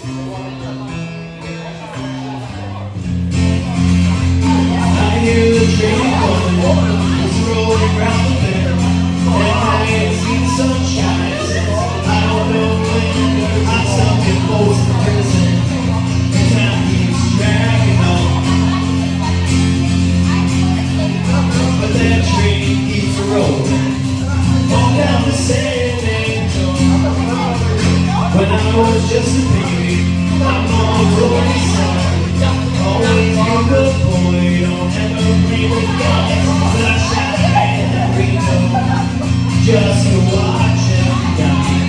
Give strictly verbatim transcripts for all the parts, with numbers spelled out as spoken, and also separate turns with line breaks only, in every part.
I hear the train coming, it's rolling round the bend, and I ain't seen the sunshine since I don't know when. I'm stuck in Folsom prison, and time keeps dragging on, but that train keeps rolling on down the San Antonio. When I was just a baby, my mom told me, son, always be a good boy, don't ever play with guys. But I shot at Reno just to watch him die.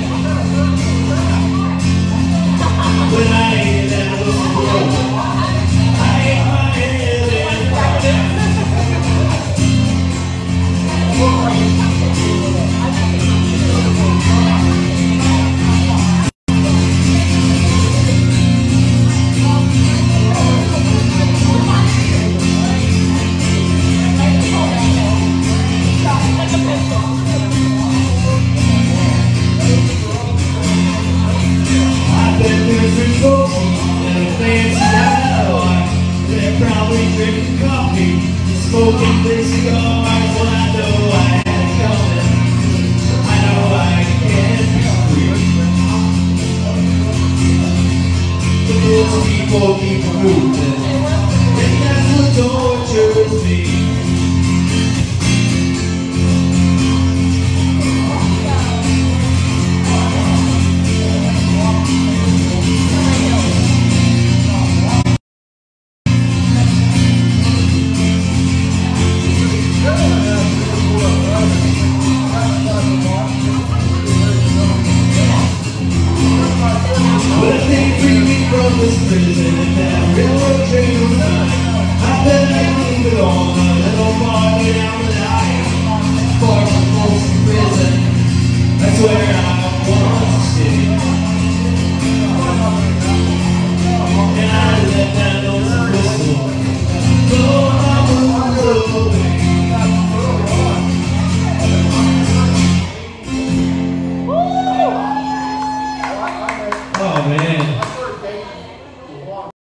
When I hear that whistle blow, I hit my head and drinking coffee, smoking big cigars. Well, I know I had it coming. I know I can't be free. But those people keep moving, and that's what tortures me. But if they free me from this prison,